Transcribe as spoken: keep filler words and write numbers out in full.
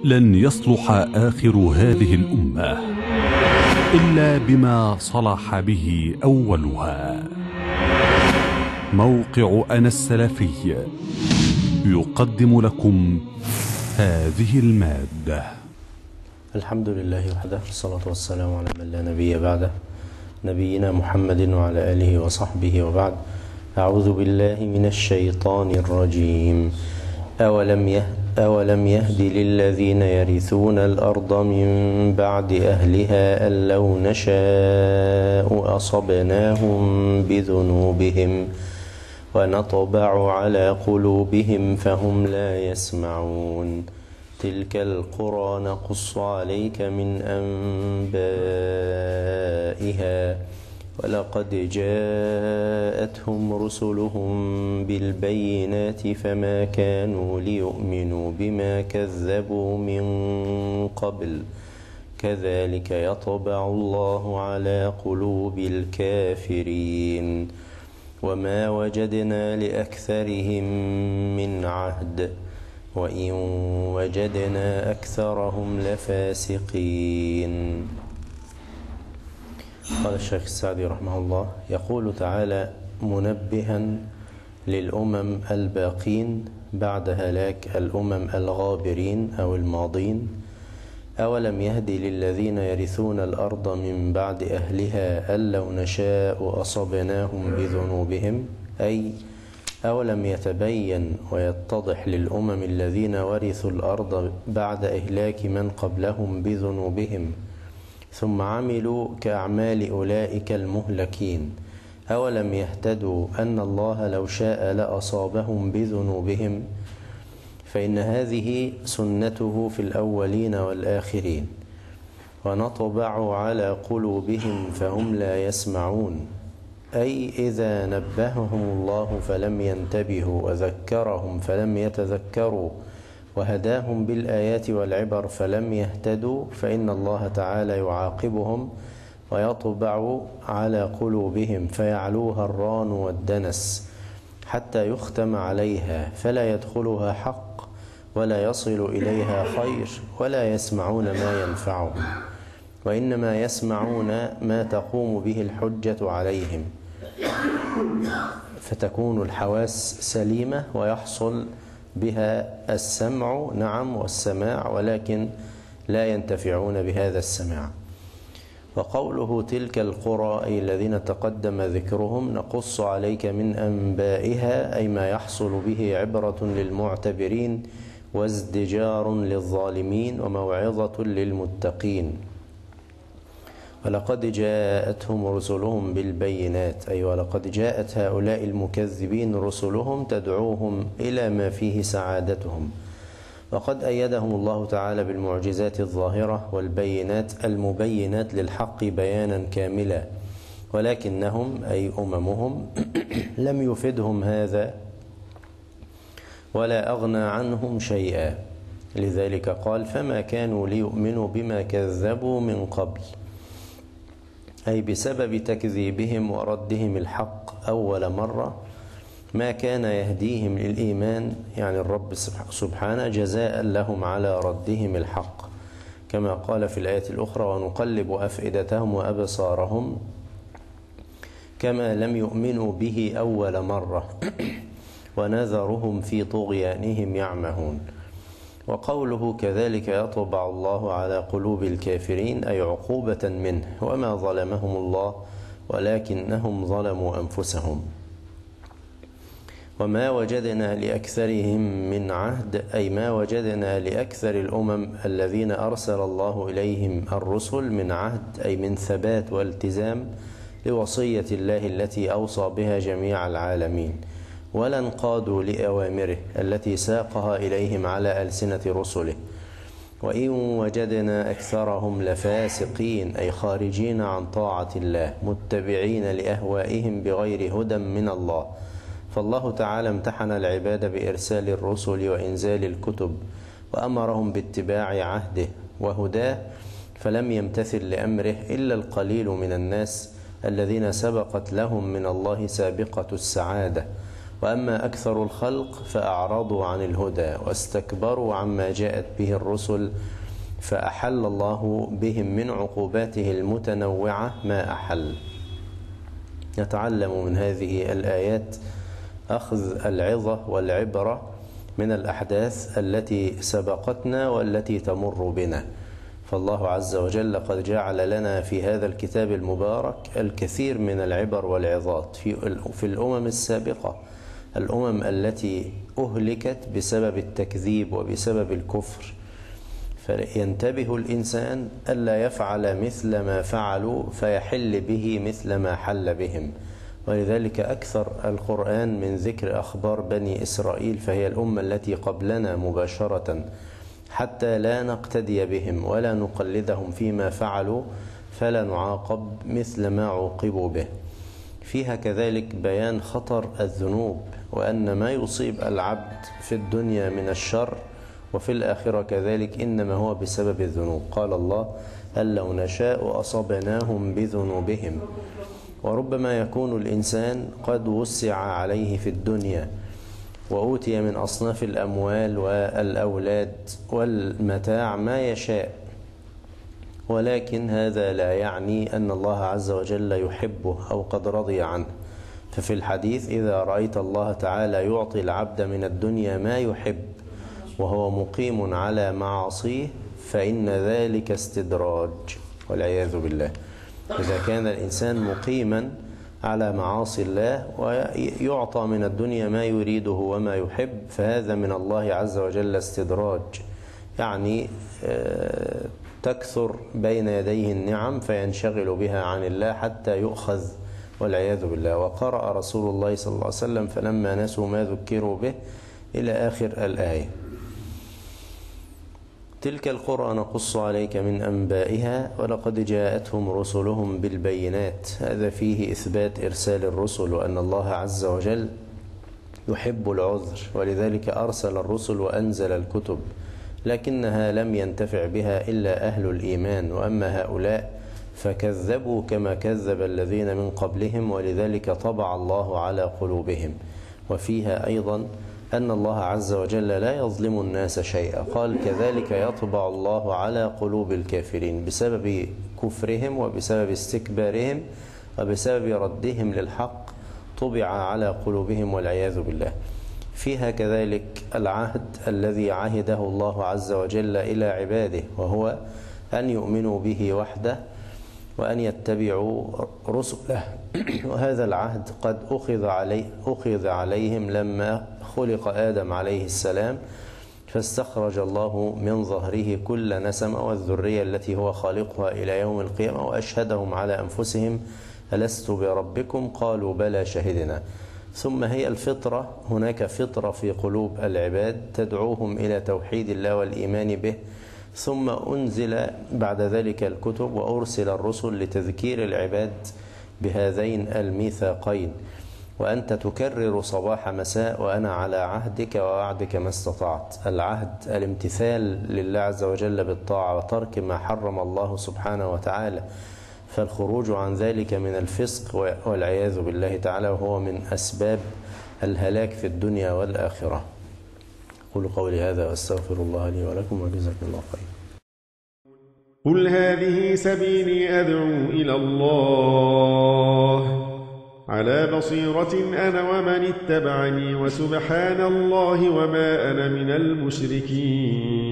لن يصلح آخر هذه الأمة إلا بما صلح به أولها. موقع أنا السلفي يقدم لكم هذه المادة. الحمد لله وحده، والصلاة والسلام على من لا نبي بعده، نبينا محمد وعلى آله وصحبه وبعد. أعوذ بالله من الشيطان الرجيم. أولم يه أولم يهد للذين يرثون الأرض من بعد أهلها أن لو نشاء أصبناهم بذنوبهم ونطبع على قلوبهم فهم لا يسمعون. تلك القرى نقص عليك من أنبائها ولقد جاءتهم رسلهم بالبينات فما كانوا ليؤمنوا بما كذبوا من قبل كذلك يطبع الله على قلوب الكافرين وما وجدنا لأكثرهم من عهد وإن وجدنا أكثرهم لفاسقين. قال الشيخ السعدي رحمه الله، يقول تعالى منبها للأمم الباقين بعد هلاك الأمم الغابرين أو الماضين: أولم يهدي للذين يرثون الأرض من بعد أهلها أن لو نشاء أصبناهم بذنوبهم، أي أولم يتبين ويتضح للأمم الذين ورثوا الأرض بعد إهلاك من قبلهم بذنوبهم ثم عملوا كأعمال أولئك المهلكين، أولم يهتدوا أن الله لو شاء لأصابهم بذنوبهم، فإن هذه سنته في الأولين والآخرين. ونطبع على قلوبهم فهم لا يسمعون، أي إذا نبههم الله فلم ينتبهوا وذكرهم فلم يتذكروا وهداهم بالآيات والعبر فلم يهتدوا، فإن الله تعالى يعاقبهم ويطبع على قلوبهم فيعلوها الران والدنس حتى يختم عليها فلا يدخلها حق ولا يصل إليها خير ولا يسمعون ما ينفعهم، وإنما يسمعون ما تقوم به الحجة عليهم، فتكون الحواس سليمة ويحصل بها السمع نعم والسماع، ولكن لا ينتفعون بهذا السماع. وقوله تلك القرى أي الذين تقدم ذكرهم نقص عليك من أنبائها، أي ما يحصل به عبرة للمعتبرين وازدجار للظالمين وموعظة للمتقين. ولقد جاءتهم رسلهم بالبينات، أي ولقد جاءت هؤلاء المكذبين رسلهم تدعوهم إلى ما فيه سعادتهم، وقد أيدهم الله تعالى بالمعجزات الظاهرة والبينات المبينات للحق بيانا كاملا، ولكنهم أي أممهم لم يفدهم هذا ولا أغنى عنهم شيئا، لذلك قال فما كانوا ليؤمنوا بما كذبوا من قبل، أي بسبب تكذيبهم وردهم الحق أول مرة ما كان يهديهم للإيمان، يعني الرب سبحانه جزاء لهم على ردهم الحق، كما قال في الآية الأخرى ونقلب أفئدتهم وأبصارهم كما لم يؤمنوا به أول مرة ونذرهم في طغيانهم يعمهون. وقوله كذلك يطبع الله على قلوب الكافرين، أي عقوبة منه، وما ظلمهم الله ولكنهم ظلموا أنفسهم. وما وجدنا لأكثرهم من عهد، أي ما وجدنا لأكثر الأمم الذين أرسل الله إليهم الرسل من عهد، أي من ثبات والتزام لوصية الله التي أوصى بها جميع العالمين، ولا انقادوا لأوامره التي ساقها إليهم على ألسنة رسله. وإن وجدنا أكثرهم لفاسقين، أي خارجين عن طاعة الله متبعين لأهوائهم بغير هدى من الله. فالله تعالى امتحن العباد بإرسال الرسل وإنزال الكتب وأمرهم باتباع عهده وهداه، فلم يمتثل لأمره إلا القليل من الناس الذين سبقت لهم من الله سابقة السعادة، وأما أكثر الخلق فأعرضوا عن الهدى واستكبروا عما جاءت به الرسل فأحل الله بهم من عقوباته المتنوعة ما أحل. نتعلم من هذه الآيات أخذ العظة والعبرة من الأحداث التي سبقتنا والتي تمر بنا. فالله عز وجل قد جعل لنا في هذا الكتاب المبارك الكثير من العبر والعظات في الأمم السابقة، الأمم التي أهلكت بسبب التكذيب وبسبب الكفر، فينتبه الإنسان ألا يفعل مثل ما فعلوا فيحل به مثل ما حل بهم. ولذلك أكثر القرآن من ذكر أخبار بني إسرائيل، فهي الأمة التي قبلنا مباشرة، حتى لا نقتدي بهم ولا نقلدهم فيما فعلوا فلا نعاقب مثل ما عوقبوا به. فيها كذلك بيان خطر الذنوب، وأن ما يصيب العبد في الدنيا من الشر وفي الآخرة كذلك إنما هو بسبب الذنوب. قال الله: أن لو نشاء أصبناهم بذنوبهم. وربما يكون الإنسان قد وسع عليه في الدنيا وأوتي من أصناف الأموال والأولاد والمتاع ما يشاء، ولكن هذا لا يعني أن الله عز وجل يحبه أو قد رضي عنه. ففي الحديث: إذا رأيت الله تعالى يعطي العبد من الدنيا ما يحب وهو مقيم على معاصيه فإن ذلك استدراج، والعياذ بالله. إذا كان الإنسان مقيما على معاصي الله ويعطى من الدنيا ما يريده وما يحب فهذا من الله عز وجل استدراج، يعني تكثر بين يديه النعم فينشغل بها عن الله حتى يؤخذ، والعياذ بالله. وقرأ رسول الله صلى الله عليه وسلم: فلما نسوا ما ذكروا به إلى آخر الآية. تلك القرى نقص عليك من أنبائها ولقد جاءتهم رسلهم بالبينات. هذا فيه إثبات إرسال الرسل وأن الله عز وجل يحب العذر، ولذلك أرسل الرسل وأنزل الكتب، لكنها لم ينتفع بها إلا أهل الإيمان. وأما هؤلاء فكذبوا كما كذب الذين من قبلهم، ولذلك طبع الله على قلوبهم. وفيها أيضا أن الله عز وجل لا يظلم الناس شيئا، قال: كذلك يطبع الله على قلوب الكافرين، بسبب كفرهم وبسبب استكبارهم وبسبب ردهم للحق طبع على قلوبهم، والعياذ بالله. فيها كذلك العهد الذي عهده الله عز وجل إلى عباده، وهو أن يؤمنوا به وحده وأن يتبعوا رسله. وهذا العهد قد أخذ, عليه أخذ عليهم لما خلق آدم عليه السلام، فاستخرج الله من ظهره كل نسمة والذرية التي هو خالقها إلى يوم القيامة، وأشهدهم على أنفسهم: ألست بربكم؟ قالوا بلى شهدنا. ثم هي الفطرة، هناك فطرة في قلوب العباد تدعوهم إلى توحيد الله والإيمان به، ثم أنزل بعد ذلك الكتب وأرسل الرسل لتذكير العباد بهذين الميثاقين: وأنت تكرر صباح مساء وأنا على عهدك ووعدك ما استطعت. العهد الامتثال لله عز وجل بالطاعة وترك ما حرم الله سبحانه وتعالى، فالخروج عن ذلك من الفسق والعياذ بالله تعالى، وهو من أسباب الهلاك في الدنيا والآخرة. قولوا قولي هذا وأستغفر الله لي ولكم وجزاكم الله خيرا. قل هذه سبيلي أدعو إلى الله على بصيرة أنا ومن اتبعني، وسبحان الله وما أنا من المشركين.